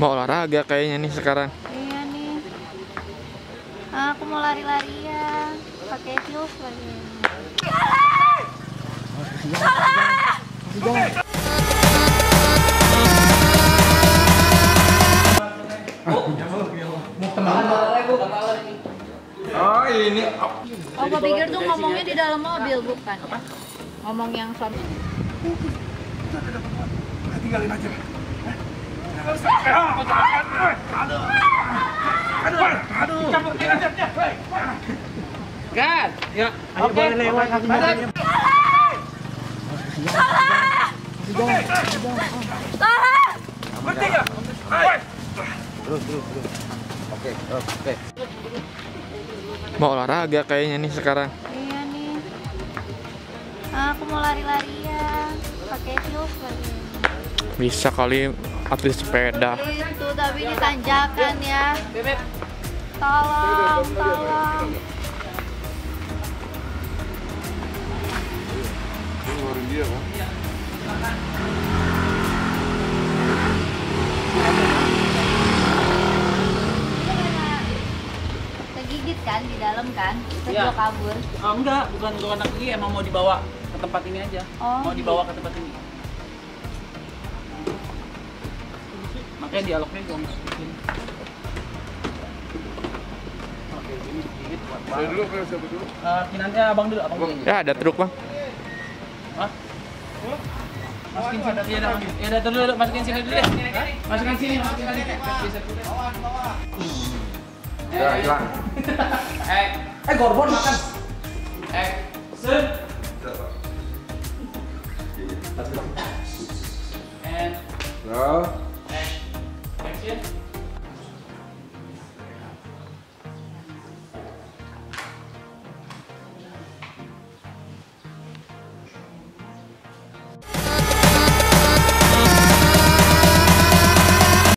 Mau olahraga kayaknya nih sekarang. Iya nih. Aku mau lari-larian. Pakai heels lagi. Oh ini. Oh, gue pikir tuh ngomongnya di dalam mobil, bukan? Ngomong yang suami. Tinggalin aja. Aduh. Kan? Ya. Oke. Boleh lewat kasih jalan. Berhenti ya. Terus. Oke. Mau olahraga kayaknya nih sekarang. Iya nih. Aku mau lari-larian. Pakai heels lagi. Bisa kali atlet sepeda. Itu tapi ini tanjakan ya. Tolong. Keluarin dia kan. Kegigit kan di dalam kan? Terus Iya. gua kabur. Oh, enggak, bukan anak gigi, emang mau dibawa ke tempat ini aja. Oh, Mau dibawa ke tempat ini. Makanya dialognya gue masukin. Oke, ini sedikit buat Saya dulu ke siapa dulu? Kinanti abang dulu. Ya ada truk bang. Hah? Masukin sini. Iya, dah. Ya udah dulu, masukin sini dulu deh. Masukin sini. Ya, hilang. Gorbon makan. Sen. And Ya. action.